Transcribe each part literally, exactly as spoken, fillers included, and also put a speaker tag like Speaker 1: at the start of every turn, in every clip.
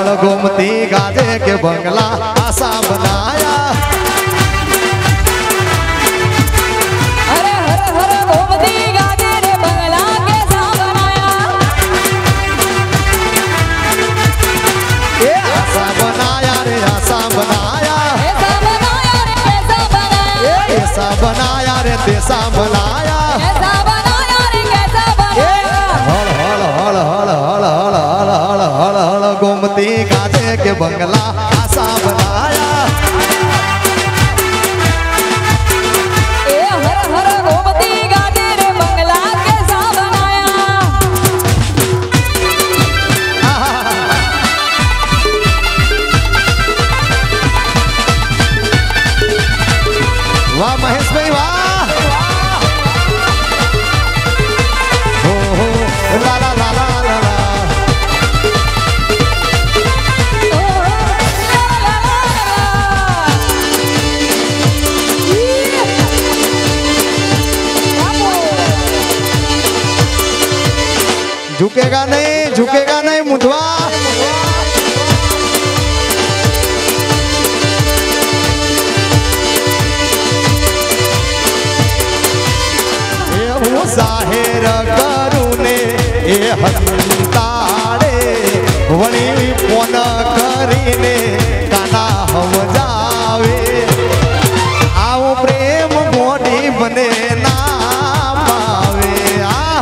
Speaker 1: हल घूमती गाजे के बंगला आशा बनाया।
Speaker 2: अरे हर हर घूमती गाजे रे बंगला कैसा बनाया।
Speaker 1: ये आशा बनाया रे आशा बनाया,
Speaker 2: ऐसा बनाया रे कैसा बनाया।
Speaker 1: ऐसा बनाया रे तेसा बनाया।
Speaker 2: ऐसा बनाया रे कैसा बनाया।
Speaker 1: हल हल हल हल हल हल हल हल हल हल घूमती गाजे के बंगला आशा बनाया।
Speaker 2: ए हर हर घूमती गाजे रे बंगला कैसा बनाया।
Speaker 1: वाह महेश भाई वाह। हो हो ला ला ला ला ला ला।
Speaker 2: ओ ला ला ला ला।
Speaker 1: झुकेगा नहीं झुकेगा नहीं मुधवा। जाहिर करूने ए हंताड़े वणी फोन करीने काना हम जावे। आओ प्रेम मोड़ी बने ना पावे। आ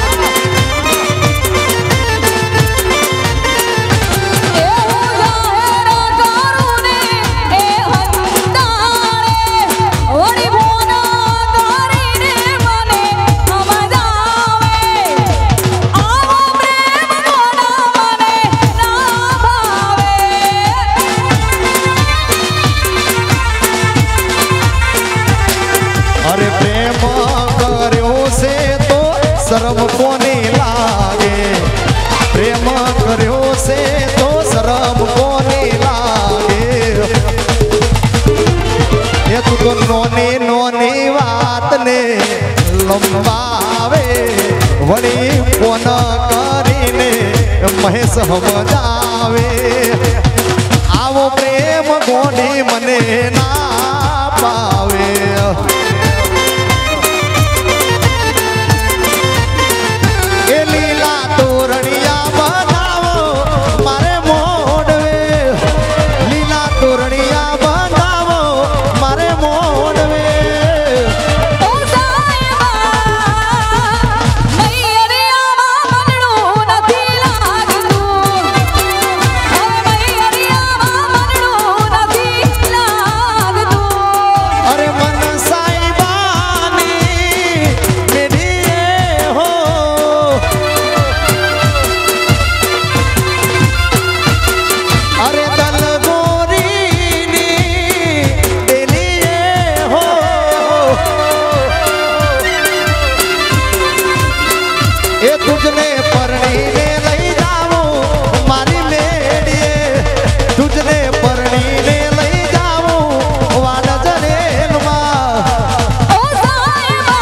Speaker 2: ए जाहिर करूने ए हंताड़े वणी फोन करीने मने हम जावे। आओ प्रेम मोड़ा मने ना भावे।
Speaker 1: अरे प्रेम कर्यो से तो शर्म कोनी लागे। प्रेम कर्यो से तो शर्म कोनी लागे। ये तू तो नोनी नोनी बात ने लंबावे। वणी फोन करीने महेश हम जावे। आवो प्रेम गोडी मने ना पावे। ए लीला तोरणिया बनावो मारे मोड़वे। लीला तोरणिया बनावो मारे मोड़वे।
Speaker 2: ओ साहिबा मैयरियावा मनड़ू नथी लागतू। ओ मैयरियावा मनड़ू नथी लागतू।
Speaker 1: अरे मन साईबानी मेढ़िए हो। अरे दल गोरीनी दिलिए हो। ए तुझने परणी ने लई जाऊं मारी मेड़िए। तुझने परणी ने लई जाऊं वाल जनेलमा।
Speaker 2: ओ साहिबा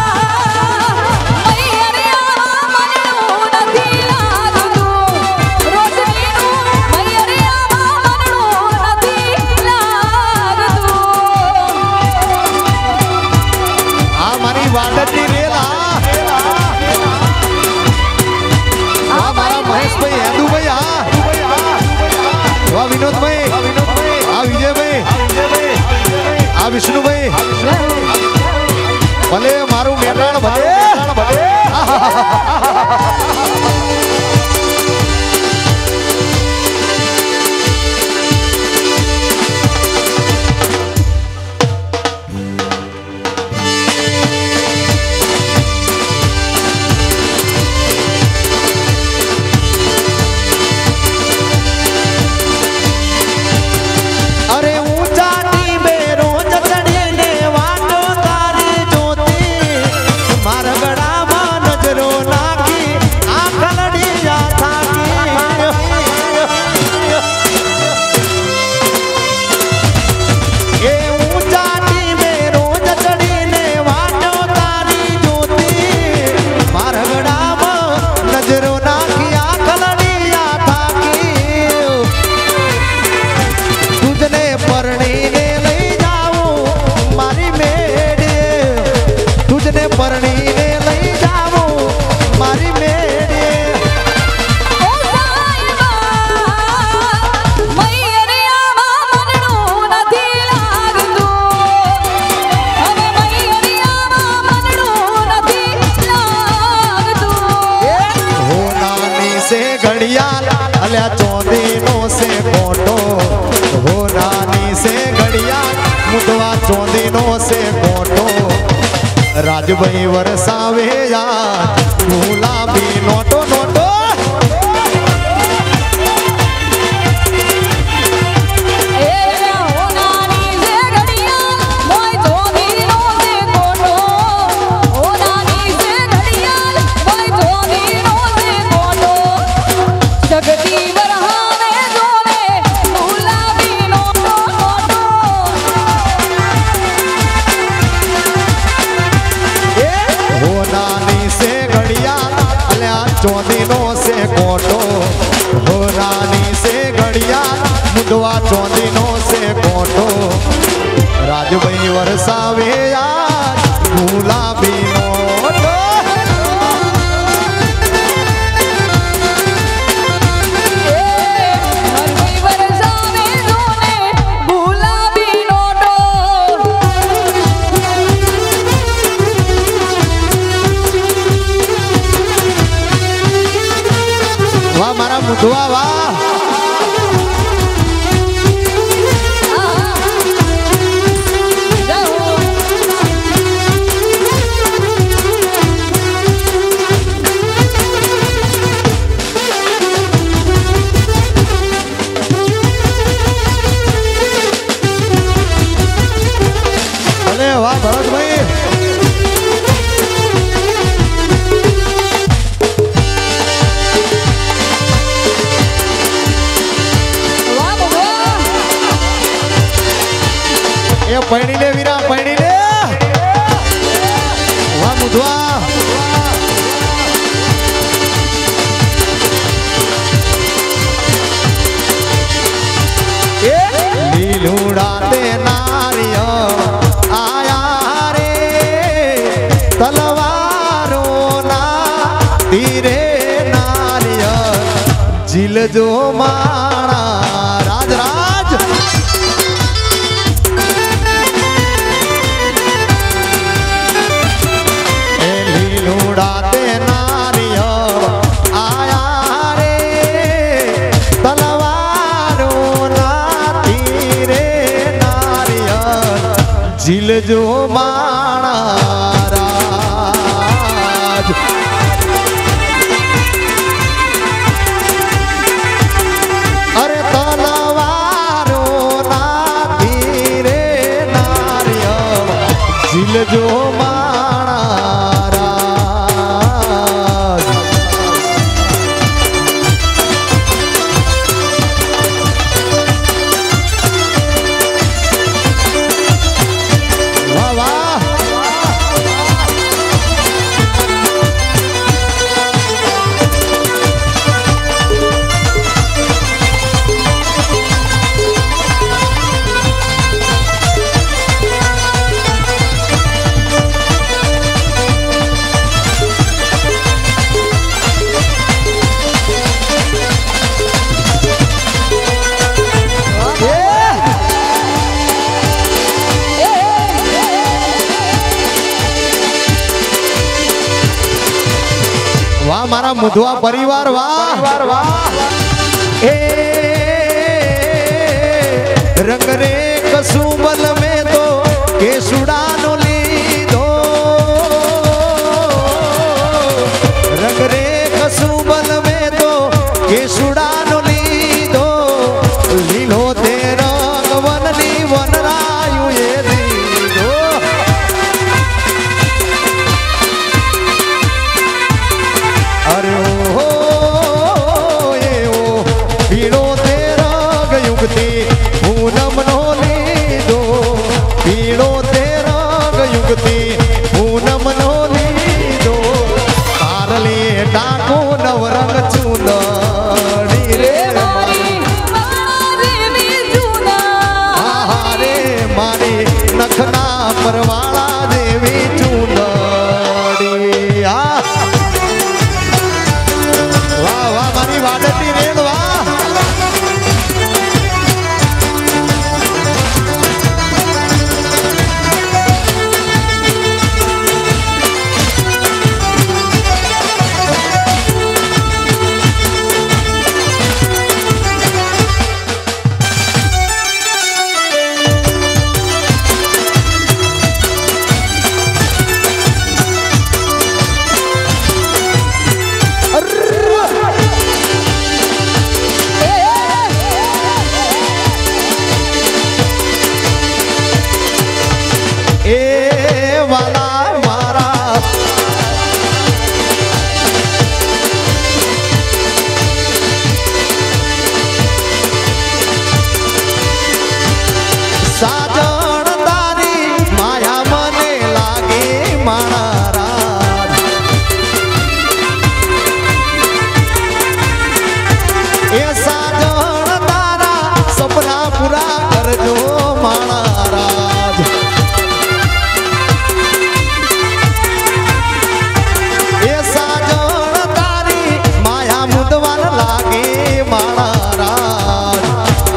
Speaker 2: मैयरियावा मनड़ू नथी लागतू। रोशनीनू मैयरियावा मनड़ू नथी लागतू।
Speaker 1: आ मारी वाडनी रेला। आ मारा महेश भाई हेदू भाई। आ वाह विनोद भाई। आ विजय भाई। आ विष्णु भाई। भले मारू मेटाण भले। अरे ऊंचा टी में रोज चढ़ने वाटो तारी ज्योति मार्ग परणी ने लई जावो मारी मेरे
Speaker 2: ओ साईबा मैयरियामा मनडू નથી લાગતું હવે मैयरियामा मनडू નથી લાગતું
Speaker 1: हो नानी से घड़ियाल अल्या चौंदी नो से कोटो हो नानी से घड़ियाल मुदवा चौंदी नो से कोटो राजभाई वरसावे यार गुलाबी नोटो नोटो
Speaker 2: ए हो नानी से घड़िया मोय चौंदी नो से कोटो हो नानी से घड़िया मोय चौंदी नो से कोटो जगती वरहावे जोने गुलाबी नोटो नोटो
Speaker 1: हो नानी से घड़ियाल अल्या चौंदी नो से कोटो हो रानी से घड़ियाल मुदवा चौंदी नो से कोटो राजभाई वरसावे यार गुलाबी नोटो
Speaker 2: हरवी वरसावे जोने गुलाबी नोटो
Speaker 1: वाह मारा मुदवा वाह अरे वाह भरत भाई
Speaker 2: वाह भगवान
Speaker 1: ये पैणी ले वीरा पैणी ले वाह मुदवा लीलूड़ा ते नारियो आया रे तलवारों ना तीरे नारियो जिल जो मारा राज राज ए लीलूड़ा ते नारियो आया रे तलवारों ना तीरे नारियो जिल जो मारा राज अरे तलवारों ना तीरे नारियो जिल जो मारा राज वाह वाह वाह मारा मुधवा परिवार वाह वाह ए रंग रे कसुमल में तो केसुडानो लीधो रंग रे कसुमल में तो केसुडानो लीधो लीलो ते रंग वननी वनरायु ये दीधो अरे ओ ये ओ पीड़ो ते रंग युगती पूनम नो लीधो माणा राज।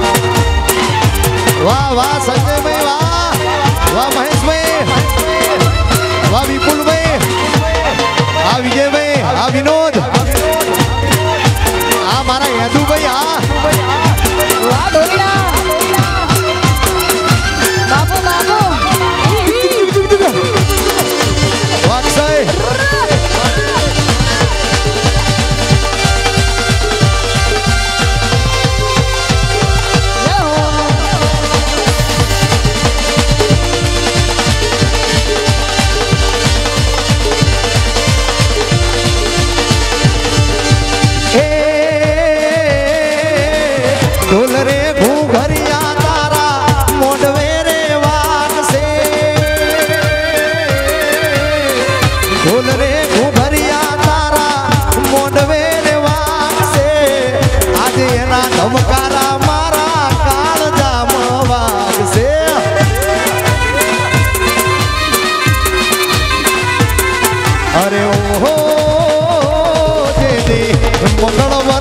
Speaker 1: वाह वाह संजय भाई, वाह वाह महेश भाई, वाह विपुल भाई, आ विजय भाई, आ विनोद, आ मारा यदु भाई, आ
Speaker 2: वाह ढोलिया बाबू बाबू
Speaker 1: अक्षय, ढोल रे घूघरिया तारा मोडवे रे वाग से, ढोल रे घूघरिया तारा मोडवे रे वाग से, आज एना धमकारा मारा काळजा वाग से। अरे ओहो जेदी मंगल